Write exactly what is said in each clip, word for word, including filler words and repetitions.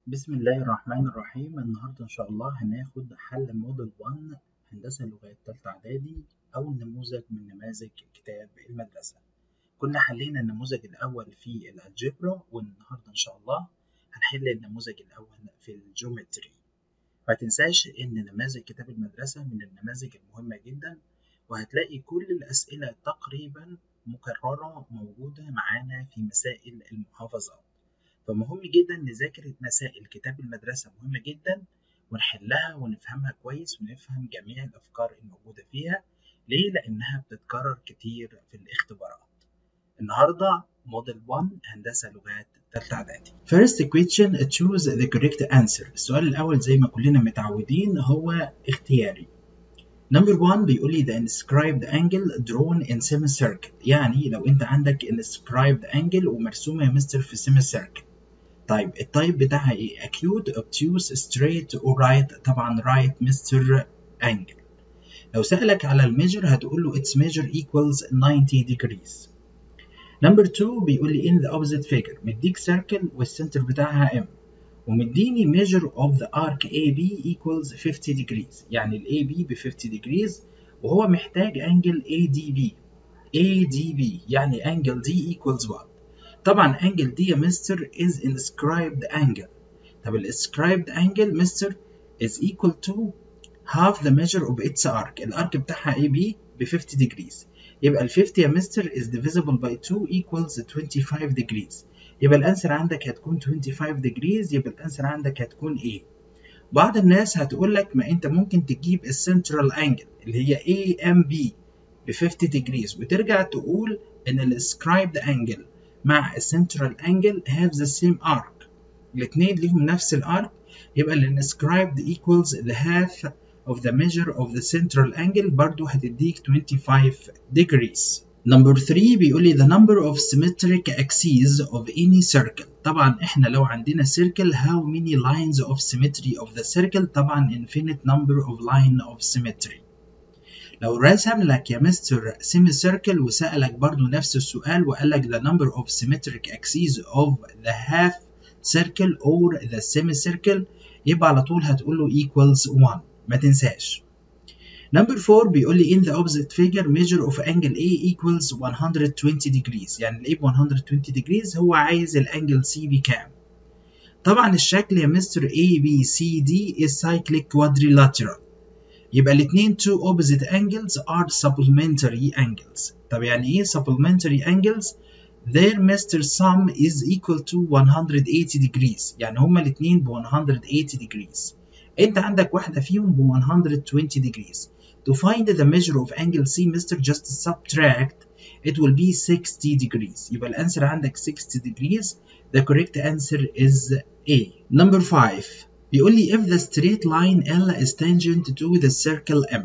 بسم الله الرحمن الرحيم. النهاردة إن شاء الله هناخد حل موديل واحد هندسة لغات تالتة إعدادي أو نموذج من نماذج كتاب المدرسة. كنا حلينا النموذج الأول في الألجبرا، والنهاردة إن شاء الله هنحل النموذج الأول في الجيومتري. ما تنساش إن نماذج كتاب المدرسة من النماذج المهمة جدا، وهتلاقي كل الأسئلة تقريبا مكررة موجودة معانا في مسائل المحافظات. فمهم جدا نذاكر مسائل كتاب المدرسة، مهمة جدا ونحلها ونفهمها كويس ونفهم جميع الأفكار الموجودة فيها. ليه؟ لأنها بتتكرر كتير في الاختبارات. النهاردة موديل واحد هندسة لغات تالتة إعدادي. First question, choose the correct answer. السؤال الأول زي ما كلنا متعودين هو اختياري. Number one بيقول لي the inscribed angle drawn in semicircle. يعني لو أنت عندك inscribed angle ومرسومة يا مستر في semicircle. طيب التايب بتاعها ايه؟ acute, obtuse, straight or right؟ طبعا right مستر angle. لو سألك على الميجر هتقول له its measure equals ninety degrees. Number two بيقول لي in the opposite figure مديك circle والسنتر بتاعها M، ومديني measure of the arc A B equals fifty degrees. يعني ال A B ب fifty degrees وهو محتاج angle A D B. A D B يعني angle D equals what؟ طبعا angle دي يا مستر is inscribed angle. طب ال inscribed angle مستر is equal to half the measure of its arc. الارك بتاعها A B ب fifty degrees، يبقى ال fifty يا مستر is divisible by two equals twenty-five degrees. يبقى الانسر عندك هتكون twenty-five degrees، يبقى الانسر عندك هتكون A. بعض الناس هتقول لك ما انت ممكن تجيب السنترال انجل اللي هي A M B ب fifty degrees وترجع تقول ان ال inscribed angle مع السنترال انجل have the same arc. الاثنين ليهم نفس الارك، يبقى ال inscribed equals the half of the measure of the central angle برضو هتديك twenty-five degrees. Number three بيقول لي the number of symmetric axes of any circle. طبعا احنا لو عندنا circle how many lines of symmetry of the circle؟ طبعا infinite number of line of symmetry. لو رسم لك يا مستر سيمي سيركل وسألك برضو نفس السؤال وقال لك the number of symmetric axes of the half circle or the semicircle، يبقى على طول هتقول له equals one. ما تنساش. Number four بيقول لي in the opposite figure measure of angle A equals one hundred twenty degrees. يعني ال A ب one hundred twenty degrees هو عايز الانجل C بكام؟ طبعا الشكل يا مستر A B C D is cyclic quadrilateral، يبقى الاثنين two opposite angles are supplementary angles. طب يعني ايه supplementary angles؟ their mister sum is equal to one hundred eighty degrees. يعني هما الاثنين ب one hundred eighty degrees. انت عندك واحدة فيهم ب one hundred twenty degrees. To find the measure of angle C mister just subtract it will be sixty degrees. يبقى الانسر عندك sixty degrees. The correct answer is A. Number five بيقول لي if the straight line L is tangent to the circle M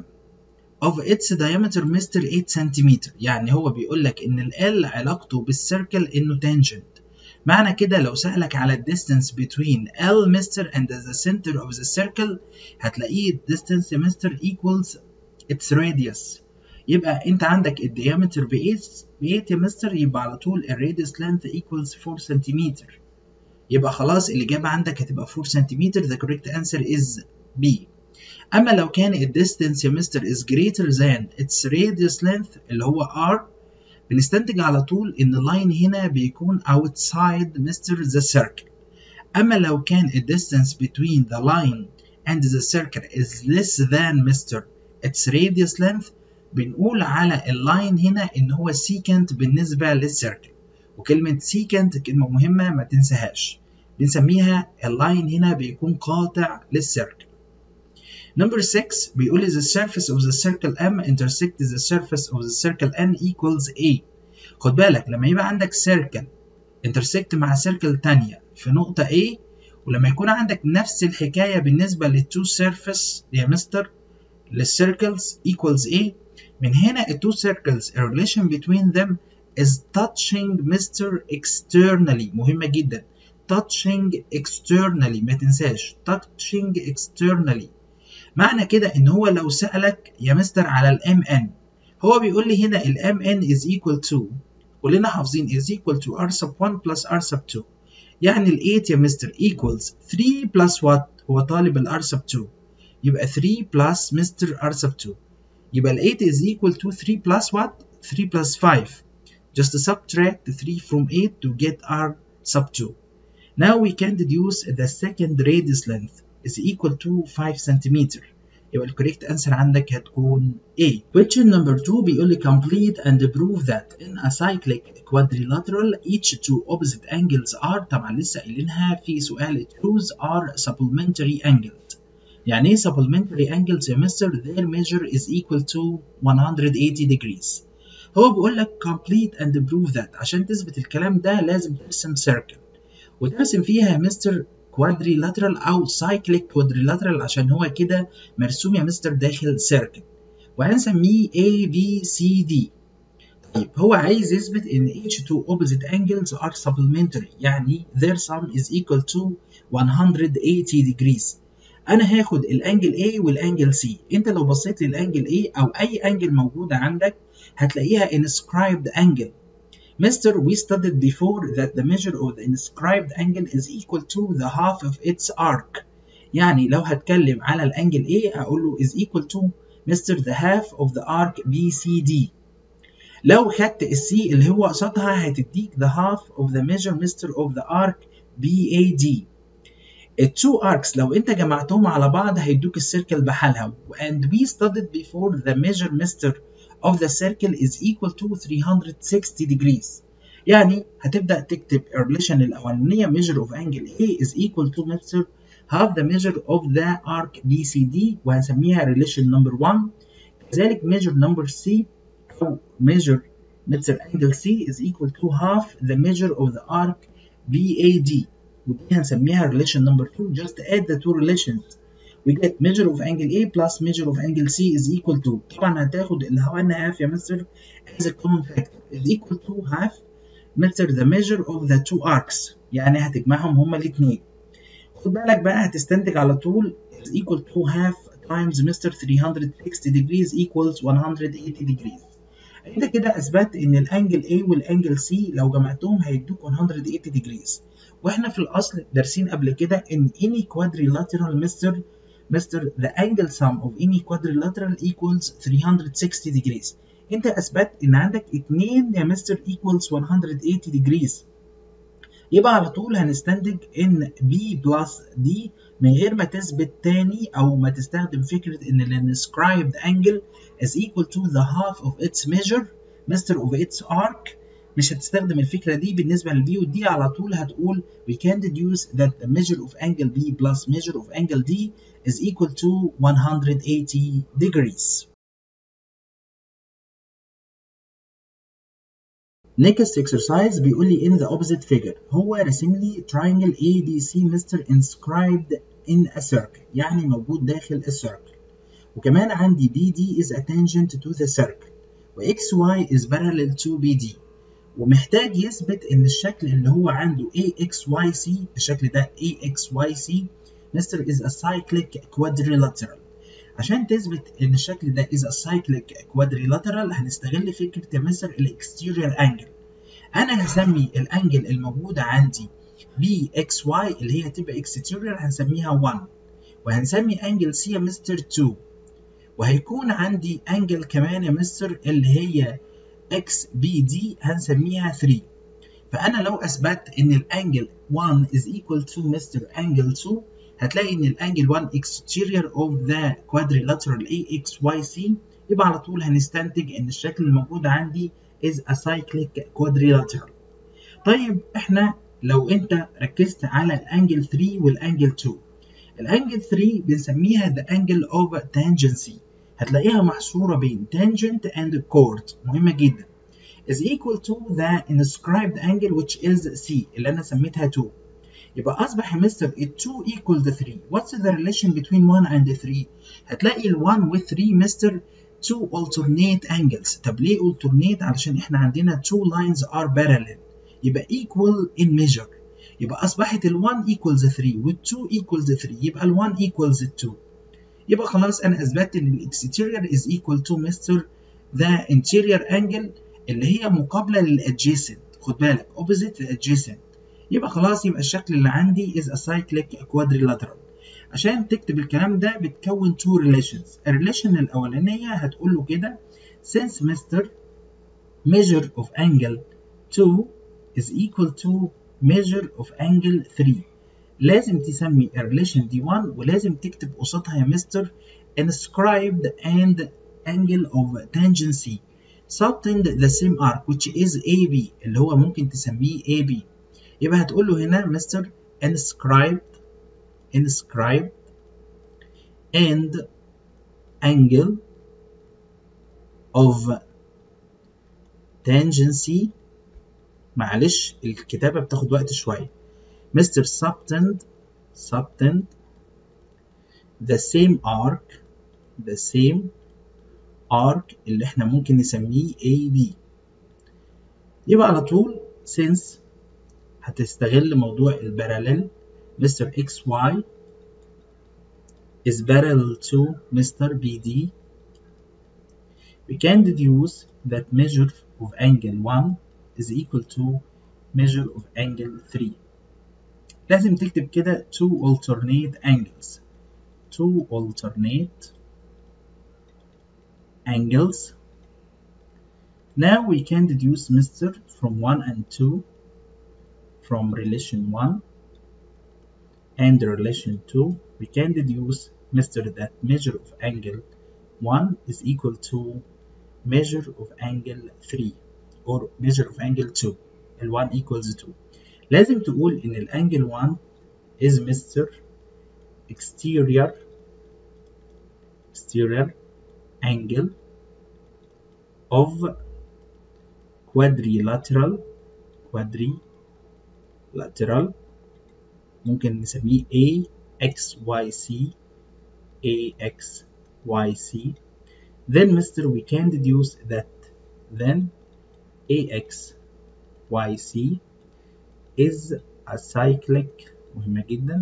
of its diameter mister eight centimeters. يعني هو بيقول لك ان ال L علاقته بالسيركل انه tangent. معنى كده لو سألك على distance between L mister and the center of the circle هتلاقيه distance mister equals its radius. يبقى انت عندك الديامتر ب eight يا مستر، يبقى على طول الراديوس length equals four centimeters. يبقى خلاص الإجابة عندك هتبقى four centimeters. The correct answer is B. أما لو كان ال distance يا مستر is greater than its radius length اللي هو R، بنستنتج على طول إن اللاين هنا بيكون outside مستر the circle. أما لو كان ال distance between the line and the circle is less than مستر its radius length، بنقول على اللاين هنا إن هو secant بالنسبة للسيركل. وكلمة secant كلمة مهمة ما تنساهاش، بنسميها اللاين هنا بيكون قاطع للسيركل. Number six بيقول لي the surface of the circle M intersect the surface of the circle N equals A. خد بالك لما يبقى عندك circle intersect مع circle تانية في نقطة A، ولما يكون عندك نفس الحكاية بالنسبة للتو surface يا مستر للcircles equals A، من هنا التو circles a relation between them is touching mister externally. مهمة جدا touching externally، ما تنساش touching externally. معنى كده ان هو لو سألك يا مستر على ال إم إن، هو بيقول لي هنا ال إم إن is equal to، كلنا حافظين is equal to R sub one plus R sub two. يعني ال eight يا مستر equals three plus what؟ هو طالب ال r sub two، يبقى three plus مستر r sub two، يبقى ال eight is equal to three plus what؟ three plus five. Just subtract three from eight to get r sub two. Now we can deduce the second radius length is equal to five centimeters. يبقى الكوريكت انسر عندك هتكون A. Question number two بيقول لي complete and prove that in a cyclic quadrilateral each two opposite angles are، طبعا لسه قايلينها في سؤال choose are supplementary angles. يعني ايه supplementary angles يا مستر؟ their measure is equal to one hundred eighty degrees. هو بيقول لك complete and prove that، عشان تثبت الكلام ده لازم ترسم circle، وترسم فيها يا مستر كوادريلاترال او سايكليك كوادريلاترال عشان هو كده مرسوم يا مستر داخل سيركل، وهنسميه A B C D. طيب هو عايز يثبت ان each two opposite angles are supplementary، يعني their sum is equal to one hundred eighty degrees. انا هاخد الانجل A والانجل C. انت لو بصيت للانجل A او اي انجل موجوده عندك هتلاقيها inscribed angle. Mister, we studied before that the measure of the inscribed angle is equal to the half of its arc. يعني لو هتكلم على الانجل A هقول له is equal to Mister the half of the arc B C D. لو خدت ال C اللي هو قصادها هتديك the half of the measure Mister of the arc B A D. ال two arcs لو انت جمعتهم على بعض هيدوك السيركل بحالها. And we studied before the measure Mister of the circle is equal to three hundred sixty degrees. يعني هتبدأ تكتب relation الأولانية measure of angle A is equal to Mister half the measure of the arc B C D، وهنسميها relation number one. كذلك measure number C أو measure Mister angle C is equal to half the measure of the arc B A D، ودي هنسميها relation number two. Just add the two relations. We get measure of angle A plus measure of angle C is equal to، طبعا هتاخد اللي هو ان half يا مستر as a common factor is equal to half مستر the measure of the two arcs، يعني هتجمعهم هما الاثنين. خد بالك بقى هتستنتج على طول is equal to half times مستر three hundred sixty degrees equals one hundred eighty degrees. انت كده اثبت ان الانجل A والانجل C لو جمعتهم هيدوك one hundred eighty degrees، واحنا في الاصل دارسين قبل كده ان any quadrilateral مستر Mister the angle sum of any quadrilateral equals three hundred sixty degrees. انت اثبت ان عندك اتنين يا مستر equals one hundred eighty degrees، يبقى على طول هنستنتج ان B plus D من غير ما تثبت تاني او ما تستخدم فكرة ان ال inscribed angle is equal to the half of its measure Mister of its arc. مش هتستخدم الفكرة دي بالنسبة للبي والدي، على طول هتقول we can deduce that the measure of angle B plus measure of angle D is equal to one hundred eighty degrees. Next exercise بيقول لي in the opposite figure، هو رسم لي triangle A B C Mister inscribed in a circle، يعني موجود داخل السيركل، وكمان عندي B D is a tangent to the circle، و X Y is parallel to B D، ومحتاج يثبت ان الشكل اللي هو عنده A X Y C، الشكل ده A X Y C Mister is a cyclic quadrilateral. عشان تثبت ان الشكل ده is a cyclic quadrilateral هنستغل فكرة يا مستر الاكستيريور انجل. انا هسمي الانجل الموجودة عندي B X Y اللي هي هتبقى exterior هنسميها one، وهنسمي انجل C يا مستر two، وهيكون عندي انجل كمان يا مستر اللي هي X B D هنسميها three. فأنا لو أثبت إن الأنجل one is equal to مستر angle two هتلاقي إن الأنجل one exterior of the quadrilateral A X Y C، يبقى على طول هنستنتج إن الشكل الموجود عندي is a cyclic quadrilateral. طيب إحنا لو أنت ركزت على الأنجل three والأنجل two، الأنجل three بنسميها the angle of tangency، هتلاقيها محصورة بين tangent and chord، مهمة جدا، is equal to the inscribed angle which is C اللي أنا سميتها two. يبقى أصبح يا مستر ال two equal the three. What's the relation between one and three؟ هتلاقي ال one و three مستر two alternate angles. طب ليه alternate؟ علشان إحنا عندنا two lines are parallel، يبقى equal in measure. يبقى أصبحت ال one equals three وال two equals three، يبقى ال one equals two. يبقى خلاص أنا أثبتت إن ال exterior is equal to مستر the interior angle اللي هي مقابلة لل adjacent. خد بالك opposite the adjacent، يبقى خلاص يبقى الشكل اللي عندي is a cyclic quadrilateral. عشان تكتب الكلام ده بتكون two relations. الريليشن الأولانية هتقول له كده since Mister measure of angle two is equal to measure of angle three. لازم تسمي الريليشن دي واحد ولازم تكتب قصادها يا مستر inscribed and angle of tangency subtend the same arc which is A B اللي هو ممكن تسميه A B. يبقى هتقول له هنا مستر inscribed inscribed and angle of tangency. معلش الكتابة بتاخد وقت شوية. مستر subtend subtend the same arc the same arc اللي احنا ممكن نسميه A B. يبقى على طول since هتستغل موضوع الباراليل مستر إكس واي is parallel to مستر بي دي. we can deduce that measure of angle one is equal to measure of angle three. لازم تكتب كده two alternate angles two alternate angles. Now we can deduce Mister from one and two from relation one and relation two. We can deduce Mister that measure of angle one is equal to measure of angle three or measure of angle two. ال one equals two. لازم تقول إن الانجل one is Mister exterior exterior angle of quadrilateral quadrilateral ممكن نسميه A X Y C A X Y C. Then Mister we can deduce that then A X Y C is a cyclic مهمة جدا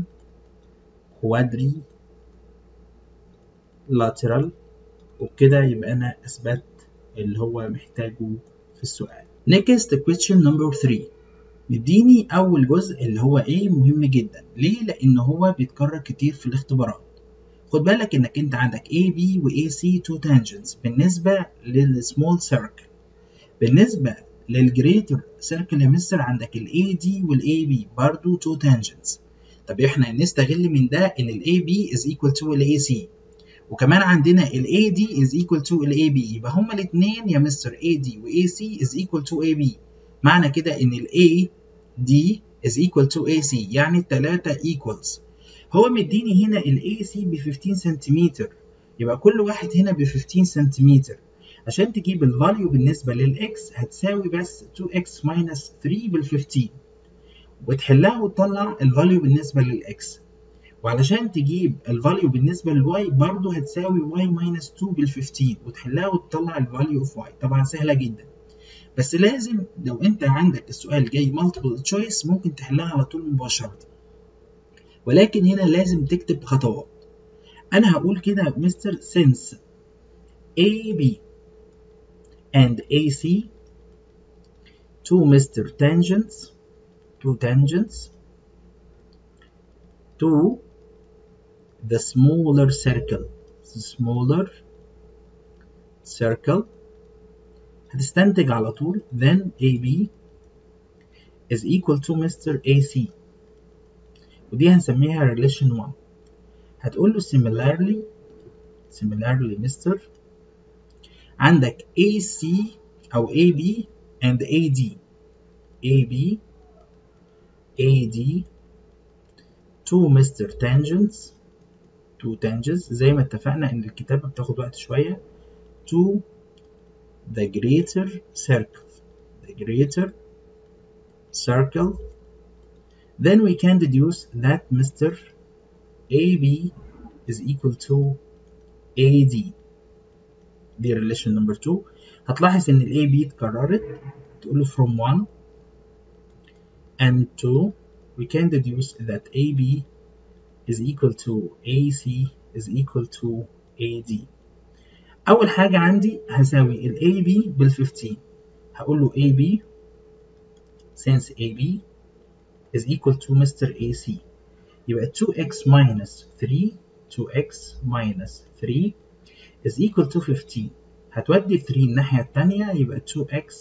quadrilateral. وبكده يبقى أنا أثبت اللي هو محتاجه في السؤال. Next question number three. مديني أول جزء اللي هو A مهم جدا. ليه؟ لأن هو بيتكرر كتير في الاختبارات. خد بالك إنك أنت عندك A B و A C two tangents بالنسبة للسمول circle. بالنسبة للجريتر سيركل يا مستر عندك ال A D وال A B برضو two tangents. طب إحنا نستغل من ده إن ال A B is equal to ال A C. وكمان عندنا ال A D is equal to ال A B. يبقى هما الاتنين يا مستر A D و A C is equal to A B. معنى كده إن ال A D is equal to A C يعني التلاتة equals. هو مديني هنا ال A C ب fifteen سنتيمتر. يبقى كل واحد هنا ب fifteen سنتيمتر. عشان تجيب الفاليو بالنسبة للإكس هتساوي بس two x minus three بال fifteen. وتحلها وتطلع الفاليو بالنسبة للإكس. وعلشان تجيب الفاليو بالنسبة للواي برضو هتساوي y minus two بال fifteen وتحلها وتطلع الفاليو اوف y. طبعا سهلة جدا. بس لازم لو انت عندك السؤال جاي multiple choice ممكن تحلها على طول مباشرة. ولكن هنا لازم تكتب خطوات. انا هقول كده مستر since A B and A C two Mister tangents two tangents to the smaller circle smaller circle هتستنتج على طول then A B is equal to Mister A C ودي هنسميها relation one. هتقول له similarly similarly Mister عندك A C أو A B and A D A B A D two Mister tangents two tangents زي ما اتفقنا إن الكتابة بتاخد وقت شوية to the greater circle the greater circle. Then we can deduce that Mister A B is equal to A D. دي relation number two. هتلاحظ إن ال A B اتكررت تقول له from one and two. We can deduce that A B is equal to A C is equal to A D. أول حاجة عندي هساوي ال A B بال fifteen. هقول له A B since A B is equal to مستر إيه سي. يبقى two x minus three two x minus three is equal to fifteen. هتودي three الناحية التانية يبقى two x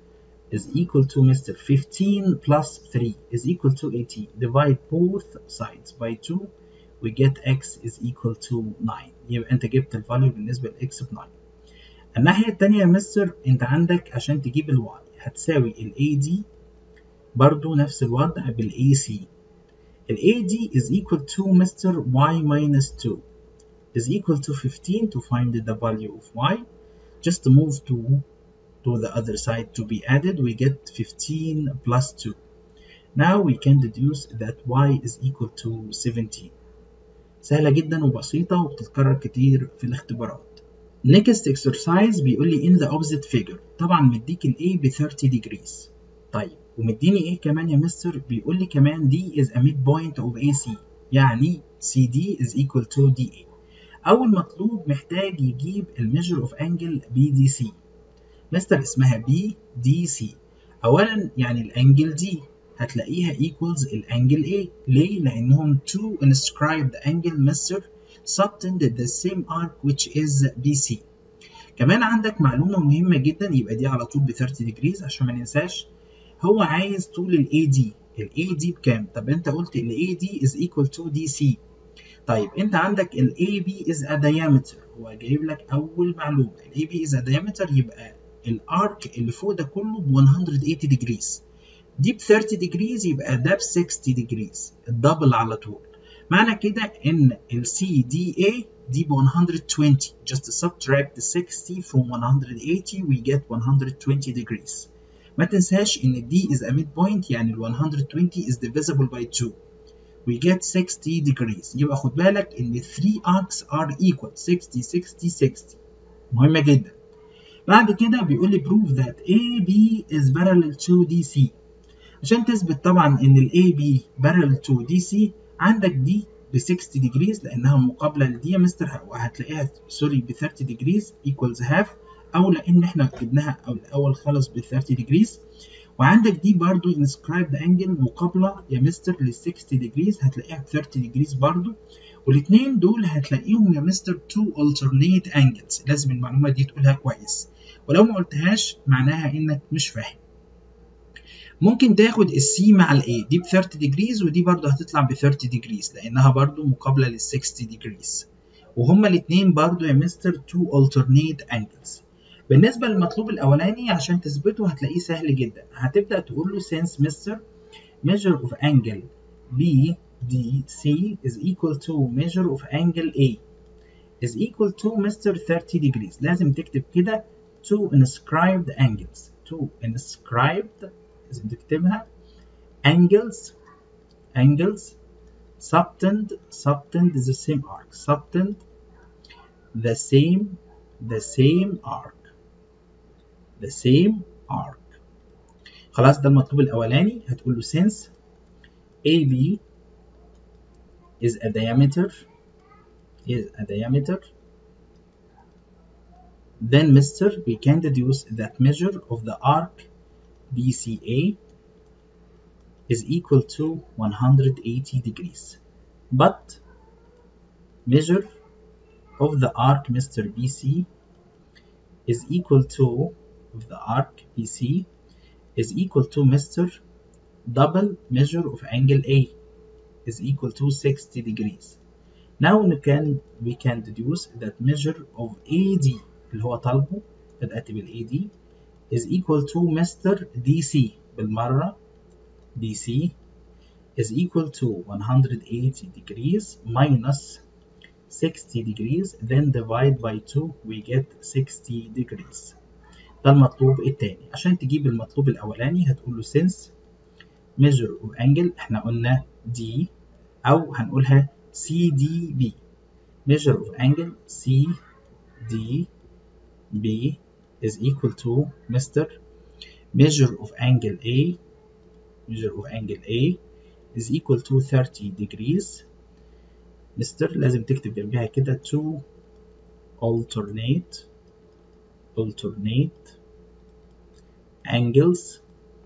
is equal to مستر fifteen plus three is equal to eighteen. Divide both sides by two we get x is equal to nine. يبقى انت جبت الفاليو بالنسبة ل x ب nine. الناحية التانية يا مستر انت عندك عشان تجيب ال y هتساوي ال إيه دي برضو نفس الوضع بال إيه سي. ال إيه دي is equal to مستر y minus two is equal to fifteen. To find the value of y just move to to the other side to be added. We get fifteen plus two. Now we can deduce that y is equal to seventeen. سهلة جدا وبسيطة وبتتكرر كتير في الاختبارات. Next exercise بيقول لي in the opposite figure. طبعا مديك ال A ب thirty degrees. طيب ومديني ايه كمان يا مستر؟ بيقول لي كمان D is a midpoint of إيه سي. يعني سي دي is equal to دي إيه. أول مطلوب محتاج يجيب الميجر of angle بي دي سي. مستر اسمها بي دي سي. أولا يعني الأنجل دي هتلاقيها equals الأنجل A. ليه؟ لأنهم two inscribed angle مستر subtend the same arc which is بي سي. كمان عندك معلومة مهمة جدا يبقى دي على طول ب thirty degrees عشان ما ننساش. هو عايز طول ال إيه دي. ال إيه دي بكام؟ طب أنت قلت ال إيه دي is equal to دي سي. طيب أنت عندك ال إيه بي is a diameter. هو جايب لك أول معلومة ال إيه بي is a diameter يبقى الارك اللي فوق ده كله ب one hundred eighty degrees. دي ب thirty degrees يبقى ده ب sixty degrees. الدبل على طول. معنى كده ان ال سي دي إيه دي ب one hundred twenty. Just subtract sixty from one hundred eighty we get one hundred twenty degrees. ما تنساش ان D is a midpoint يعني ال one hundred twenty is divisible by two. We get sixty degrees. يبقى خد بالك ان three arcs are equal sixty sixty sixty. مهمة جدا. بعد كده بيقول لي prove that إيه بي is parallel to دي سي. عشان تثبت طبعا ان ال إيه بي parallel to دي سي عندك دي ب sixty degrees لانها مقابله لدي يا مستر وهتلاقيها سوري ب thirty degrees equals half او لان احنا جبناها الاول خالص ب thirty degrees. وعندك دي برضو inscribed angle مقابله يا مستر لل sixty degrees هتلاقيها ب thirty degrees برضو. والاثنين دول هتلاقيهم يا مستر two alternate angles. لازم المعلومه دي تقولها كويس ولو ما قلتهاش معناها انك مش فاهم. ممكن تاخد السي مع الاي دي ب thirty degrees ودي برضو هتطلع ب thirty degrees لانها برضو مقابله لل sixty degrees وهما الاثنين برضو يا مستر two alternate angles. بالنسبه للمطلوب الاولاني عشان تثبته هتلاقيه سهل جدا. هتبدا تقول له since مستر measure of angle بي دي سي is equal to measure of angle A is equal to مستر thirty degrees. لازم تكتب كده two inscribed angles two inscribed لازم تكتبها angles angles subtend subtend the same arc subtend the same the same arc the same arc. خلاص ده المطلوب الأولاني. هتقول له since إيه بي is a diameter is a diameter then mister we can deduce that measure of the arc B C A is equal to one hundred eighty degrees. But measure of the arc mister B C is equal to of the arc B C is equal to mister double measure of angle A is equal to sixty degrees. Now we can we can deduce that measure of A D اللي هو طالبه بدأت بال A D is equal to mister دي سي بالمرة دي سي is equal to one hundred eighty degrees minus sixty degrees then divide by two we get sixty degrees. ده المطلوب التاني. عشان تجيب المطلوب الأولاني هتقول له since measure of angle احنا قلنا D أو هنقولها سي دي بي measure of angle سي دي بي is equal to mister measure of angle A measure of angle A is equal to thirty degrees. mister لازم تكتب جنبها كده two alternate alternate angles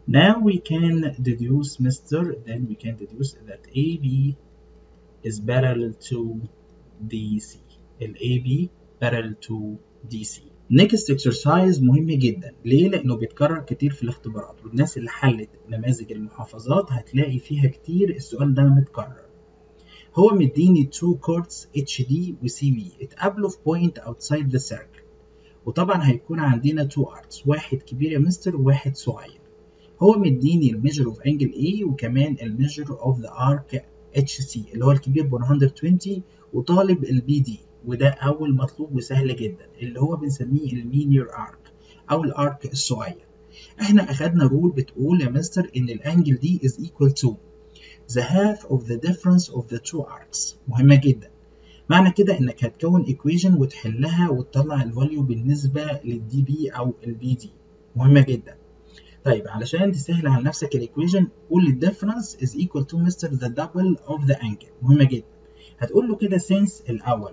Now we can deduce Mister then we can deduce that A B is parallel to D C. ال A B parallel to D C. Next exercise مهم جدا. ليه؟ لأنه بيتكرر كتير في الاختبارات، والناس اللي حلت نماذج المحافظات هتلاقي فيها كتير السؤال ده متكرر. هو مديني two chords H D و C B اتقابلوا في point outside the circle، وطبعا هيكون عندنا two arcs، واحد كبير يا مستر وواحد صغير. هو مديني الميجر اوف انجل A وكمان الميجر اوف ذا ارك H C اللي هو الكبير ب مية وعشرين، وطالب البي دي، وده اول مطلوب وسهل جدا اللي هو بنسميه المينير ارك او الارك الصغير. احنا اخدنا رول بتقول يا مستر ان الانجل دي is equal to the half of the difference of the two arcs. مهمة جدا. معنى كده انك هتكون equation وتحلها وتطلع الفاليو بالنسبة للدي بي او البي دي. مهمة جدا. طيب علشان تسهل على نفسك الايكويشن قول ال difference is equal to مستر the double of the angle. مهمة جدا. هتقول له كده since الأول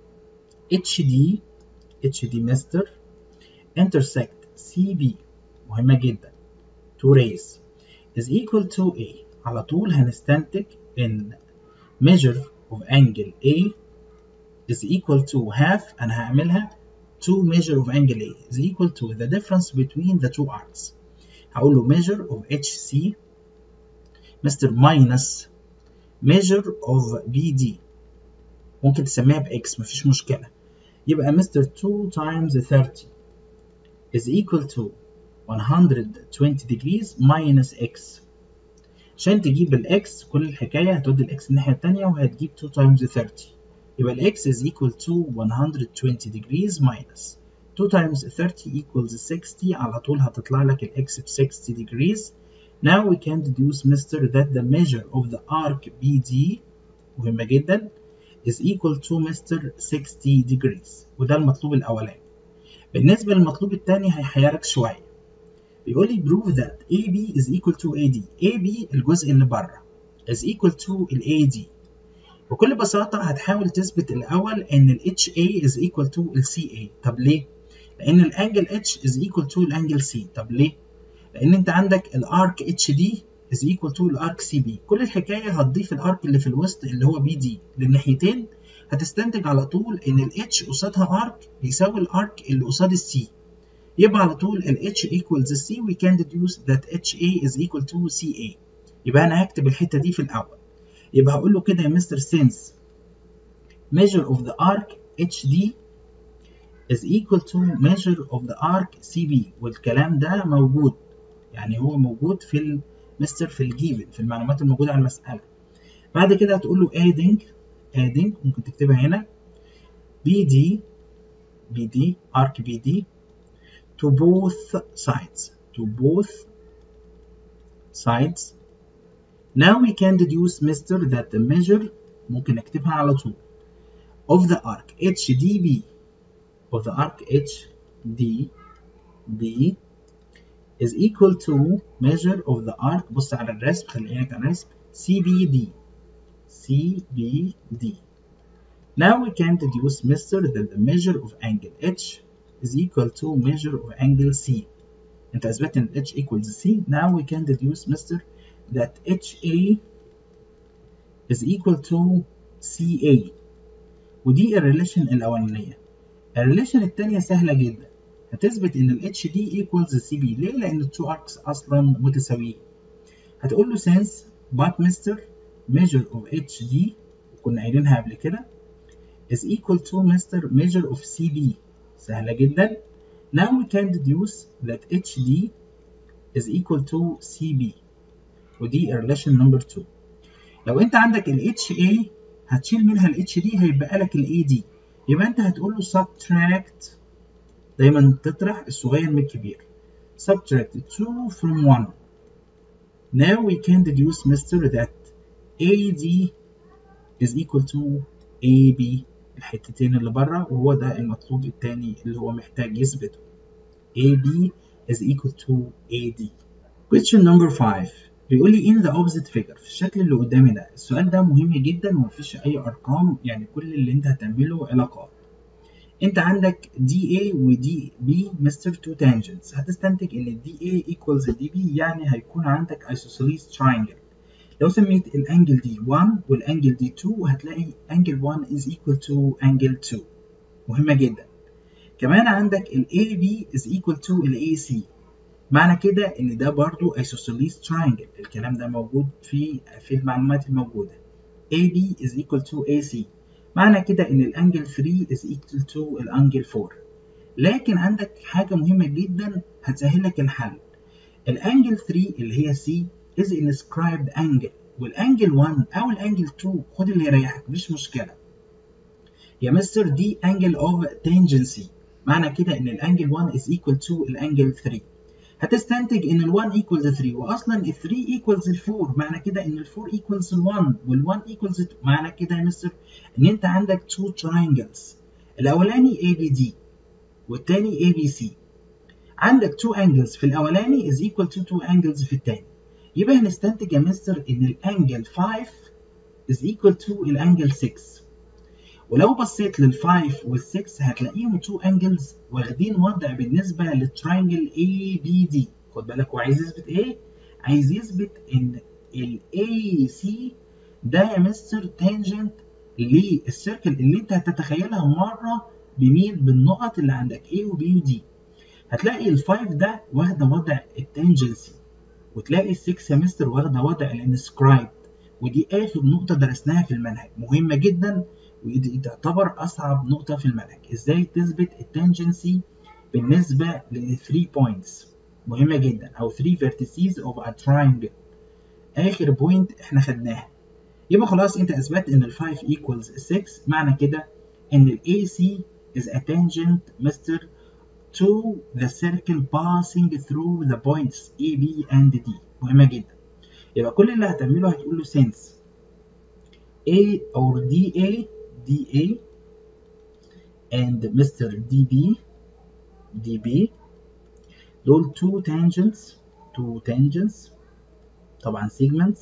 H D H D مستر intersect C B. مهمة جدا. to raise is equal to A. على طول هنستنتج إن measure of angle A is equal to half. أنا هعملها to measure of angle A is equal to the difference between the two arcs. هقول له measure of H C مستر minus measure of B D. ممكن تسميها ب X مفيش مشكلة. يبقى مستر two times thirty is equal to one hundred twenty degrees minus X. عشان تجيب ال X كل الحكاية هتودي ال X الناحية التانية وهتجيب two times thirty. يبقى ال X is equal to one hundred twenty degrees minus two times thirty equals sixty. على طول هتطلع لك ال X ب sixty degrees. Now we can deduce mister that the measure of the arc B D مهمة جدا is equal to mister sixty degrees. وده المطلوب الأولاني. بالنسبة للمطلوب الثاني هيحيرك شوية. بيقول لي prove that A B is equal to A D. A B الجزء اللي بره is equal to ال A D. بكل بساطة هتحاول تثبت الأول إن ال H A is equal to ال C A. طب ليه؟ لأن الأنجل H is equal to الأنجل C. طب ليه؟ لأن أنت عندك الأرك H D is equal to الأرك C B. كل الحكاية هتضيف الأرك اللي في الوسط اللي هو B D للناحيتين، هتستنتج على طول إن ال H قصادها أرك بيساوي الأرك اللي قصاد ال C. يبقى على طول ال H equals C. we can deduce that H A is equal to C A. يبقى أنا هكتب الحتة دي في الأول. يبقى هقول له كده يا مستر since measure of the arc H D is equal to measure of the arc C B. والكلام ده موجود، يعني هو موجود في المستر في الجيفن في المعلومات الموجودة على المسألة. بعد كده هتقول له adding adding ممكن تكتبها هنا B D B D arc B D to both sides to both sides. Now we can deduce mister that the measure ممكن نكتبها على طول of the arc H D B of the arc H D B is equal to measure of the arc. بص على الرسم، خلي عينك على الرسم C B D C B D. Now we can deduce mister that the measure of angle H is equal to measure of angle C. انت اثبتت ان H equals C. Now we can deduce mister that H A is equal to C A. ودي الريليشن الأولانية. الريليشن التانية سهلة جدا. هتثبت إن ال H D equals C B. ليه؟ لأن ال two arcs أصلا متساويين. هتقول له since but mister measure of H D كنا قايلينها قبل كده is equal to mister measure of C B. سهلة جدا. Now we can deduce that H D is equal to C B. ودي الريليشن نمبر two. لو انت عندك ال H A هتشيل منها ال H D هيبقى لك ال A D. يبقى انت هتقول له subtract، دايما تطرح الصغير من الكبير. subtract two from one. Now we can deduce mister that A D is equal to A B الحتتين اللي بره، وهو ده المطلوب الثاني اللي هو محتاج يثبته. A B is equal to A D. Question number five بيقول لي in the opposite figure. في الشكل اللي قدامي ده، السؤال ده مهم جدا ومفيش أي أرقام، يعني كل اللي أنت هتعمله علاقات. انت عندك دي اي ودي بي مستر تو تانجنتس، هتستنتج ان دي اي ايكوالز دي بي، يعني هيكون عندك isosceles triangle. لو سميت الانجل دي واحد والانجل دي اتنين هتلاقي انجل واحد is equal to انجل اتنين، مهمة جدا. كمان عندك ال إيه بي is equal to ال إيه سي، معنى كده ان ده برضو isosceles triangle. الكلام ده موجود في في المعلومات الموجودة. إيه بي is equal to إيه سي، معنى كده ان الانجل تلاتة is equal to الانجل أربعة. لكن عندك حاجة مهمة جدا هتسهل لك الحل. الانجل تلاتة اللي هي سي is inscribed angle، والانجل واحد او الانجل اتنين خد اللي يريحك مش مشكلة يا مستر، دي angle of tangency، معنى كده ان الانجل واحد is equal to الانجل تلاتة. هتستنتج ان ال واحد equals تلاتة، واصلا ال تلاتة equals ال أربعة، معنى كده ان ال أربعة equals ال واحد وال واحد equals اتنين. معنى كده يا مستر ان انت عندك two triangles، الاولاني إيه بي دي والتاني إيه بي سي. عندك two angles في الاولاني is equal to two angles في التاني، يبقى هنستنتج يا مستر ان الانجل خمسة is equal to الانجل ستة. ولو بصيت لل خمسة وال ستة هتلاقيهم تو انجلز واخدين وضع بالنسبه للتراينجل إيه بي دي. خد بالك هو عايز يثبت ايه؟ عايز يثبت ان ال إيه سي ده يا مستر تانجنت للسيركل اللي انت هتتخيلها مره بميل بالنقط اللي عندك A و B و D. هتلاقي ال خمسة ده واخده وضع التانجنسي، وتلاقي ال ستة يا مستر واخده وضع الانسكرايب، ودي اخر نقطه درسناها في المنهج، مهمه جدا ودي تعتبر اصعب نقطه في المنهج. ازاي تثبت التانجنسي بالنسبه لل تلاتة بوينتس، مهمه جدا، او تلاتة vertices of a triangle. اخر بوينت احنا خدناها. يبقى خلاص انت اثبتت ان ال خمسة equals ستة، معنى كده ان ال إيه سي is a tangent مستر to the circle passing through the points A, B and D. مهمة جدا. يبقى كل اللي هتعمله هتقول له since A or دي إيه دي إيه and مستر دي بي دي بي دول two tangents two tangents طبعا segments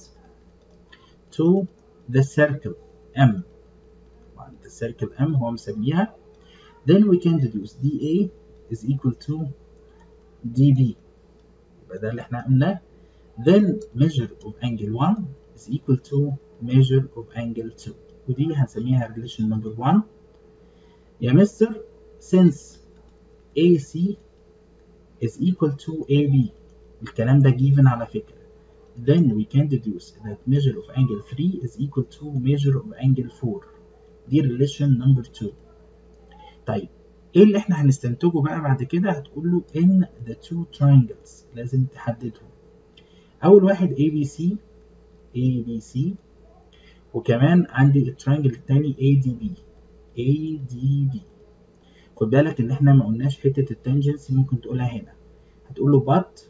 to the circle M. طبعا the circle M هو مسميها. then we can deduce دي إيه is equal to دي بي، يبقى ده اللي احنا قلناه. then measure of angle one is equal to measure of angle two، ودي هنسميها relation number one. يا مستر since إيه سي is equal to إيه بي، الكلام ده given على فكرة، then we can deduce that measure of angle three is equal to measure of angle four، دي relation number two. طيب ايه اللي احنا هنستنتجه بقى بعد كده؟ هتقول له in the two triangles، لازم تحددهم. اول واحد إيه بي سي إيه بي سي، وكمان عندي الترينجل الثاني إيه دي بي إيه دي بي. خد بالك ان احنا ما قلناش حته التانجنسي، ممكن تقولها هنا. هتقول له but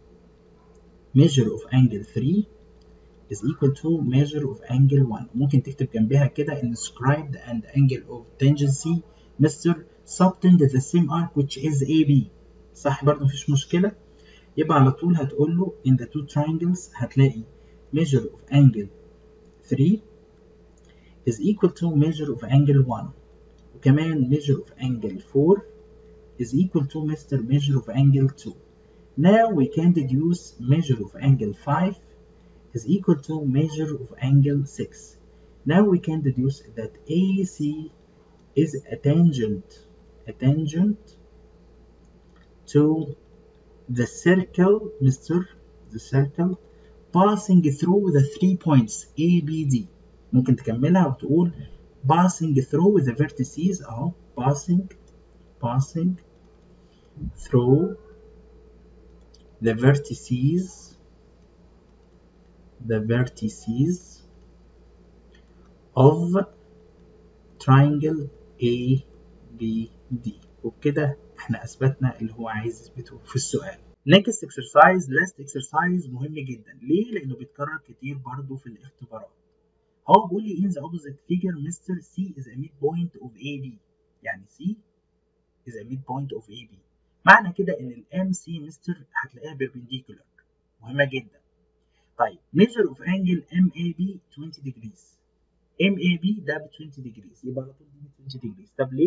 measure of angle three is equal to measure of angle one. ممكن تكتب جنبها كده inscribed and angle of tangency مستر subtend the same arc which is إيه بي. صح برضه مفيش مشكله. يبقى على طول هتقول له in the two triangles هتلاقي measure of angle three is equal to measure of angle one، وكمان measure of angle four is equal to Mister measure of angle two. Now we can deduce measure of angle five is equal to measure of angle six. Now we can deduce that A C is a tangent a tangent to the circle Mister the circle passing through the three points A, B, D. ممكن تكملها وتقول passing through the vertices أهو passing passing through the vertices the vertices of triangle A B D. وبكده احنا اثبتنا اللي هو عايز يثبته في السؤال. next exercise last exercise مهم جدا. ليه؟ لانه بيتكرر كتير برضه في الاختبارات. هو بيقول لي in the opposite figure Mister C is a midpoint of إيه بي، يعني C is a midpoint of إيه بي. معنى كده ان الام سي مستر هتلاقيها perpendicular، مهمه جدا. طيب measure of angle إم إيه بي twenty degrees، إم إيه بي ده ب twenty degrees، يبقى على طول دي ب twenty degrees. طب ليه؟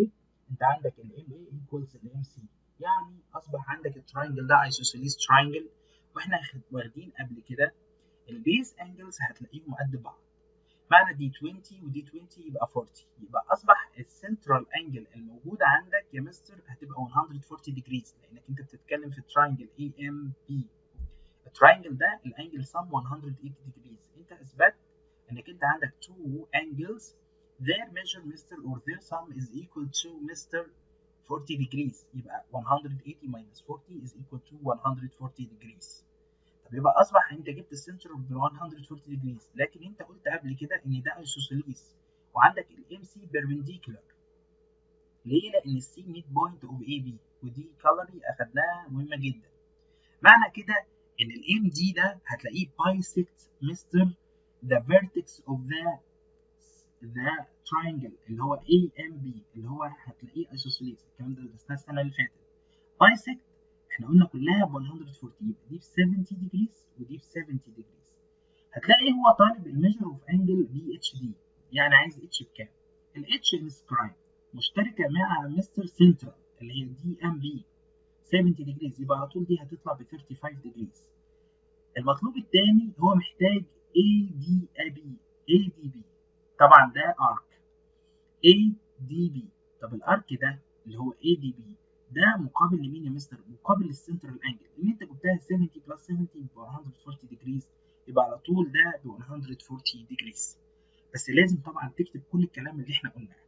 انت عندك ال إم إيه equals ال إم سي، يعني اصبح عندك التراينجل ده ايسوسيليس تراينجل. واحنا واخدين قبل كده البيس انجلز هتلاقيهم قد بعض، معنى دي عشرين ودي عشرين يبقى أربعين، يبقى اصبح السنترال انجل الموجوده عندك يا مستر هتبقى مية وأربعين ديجريز، لانك انت بتتكلم في تراينجل اي ام بي. التراينجل ده الانجل سم مية وثمانين ديجريز. انت اثبت انك انت عندك two angles their measure mister or their sum is equal to mister forty degrees، يبقى one hundred eighty minus forty is equal to one hundred forty degrees. طب يبقى اصبح انت جبت السنتر ب one hundred forty degrees، لكن انت قلت قبل كده ان ده ايسوسيليس وعندك الام سي بيربنديكولار. ليه؟ لان السي ميد بوينت اوف اي بي، ودي كالوري اخدناها مهمه جدا. معنى كده ان الام دي ده هتلاقيه بايسكت مستر ذا فيرتكس اوف ذا ذا تراينجل اللي هو اي ام بي، اللي هو هتلاقيه ايسوسيليس. الكلام ده درسناه السنه اللي فاتت. بايسكت احنا قلنا كلها ب مية وأربعين، يبقى دي ب سبعين ديجريز ودي ب سبعين ديجريز. هتلاقي هو طالب الميجر اوف انجل بي اتش دي، يعني عايز اتش بكام؟ الاتش انسكرايب مشتركه مع مستر سنترال اللي هي دي ام بي سبعين ديجريز، يبقى على طول دي هتطلع ب خمسة وثلاثين ديجريز. المطلوب الثاني هو محتاج اي دي ابي اي دي بي، طبعا ده ارك اي دي بي. طب الارك ده اللي هو اي دي بي ده مقابل لمين يا مستر؟ مقابل السنترال انجل اللي انت جبتها سبعين بلس سبعين يبقى مية وأربعين ديجريز، يبقى على طول ده ب مية وأربعين ديجريز. بس لازم طبعا تكتب كل الكلام اللي احنا قلناه.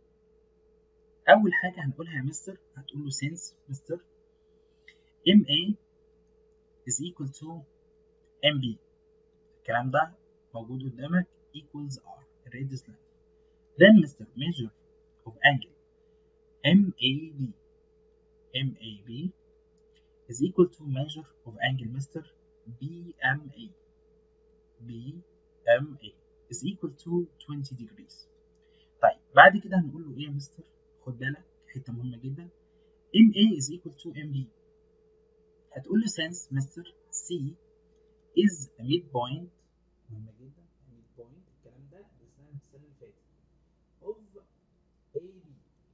اول حاجه هنقولها يا مستر هتقول له سينس مستر ام اي is equal to ام بي، الكلام ده موجود قدامك equals r radius length. then mister measure of angle M A B M A B is equal to measure of angle mister B M A B M A is equal to twenty degrees. طيب بعد كده هنقول له ايه يا مستر؟ خد بالك حته مهمه جدا. M A is equal to M B، هتقول له since mister C is a midpoint، مهمه جدا midpoint، الكلام ده درسناه السنه اللي فاتت of A B،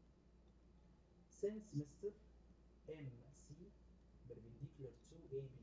since mister M C perpendicular to A B.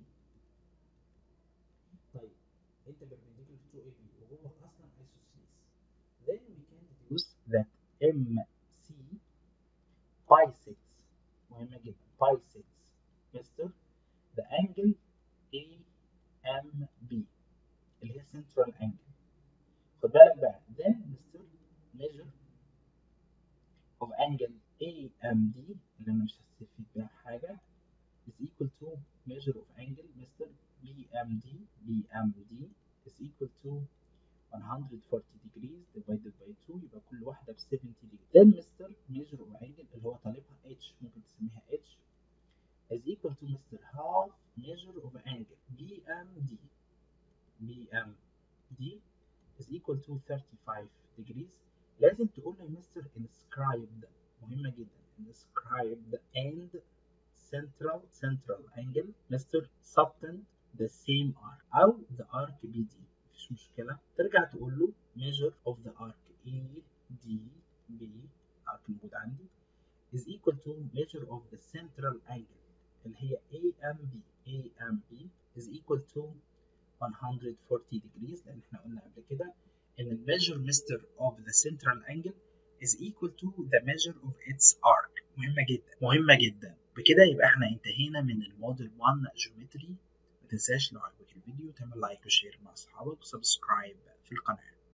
طيب انت perpendicular to A B وهو اصلا isosceles، then we can deduce that M C bisects، مهمة جدا bisects mister the angle A M B اللي هي central angle. خد بالك بقى then mister measure of angle A M D اللي انا مش هستفيد بيها حاجة is equal to measure of angle mister B M D B M D is equal to one hundred forty degrees divided by two، يبقى كل واحدة ب سبعين degrees. then mister measure of angle اللي هو طالبها H، ممكن تسميها H is equal to mister half measure of angle B M D B M D is equal to thirty-five degrees. لازم تقول له mister inscribed، مهمة جدا inscribed and central central angle mister subtend the same arc أو the arc B D، مفيش مشكلة. ترجع تقول له measure of the arc A D B arc موجود عندي is equal to measure of the central angle اللي هي A M B A M B is equal to one hundred forty degrees، لأن احنا قلنا قبل كده إن ال measure mister of the central angle is equal to the measure of its arc. مهمة جدا مهمة جدا. بكده يبقى احنا انتهينا من الموديل واحد جيومتري. ما تنساش لو عجبك الفيديو تعمل لايك وشير مع اصحابك وسبسكرايب في القناة.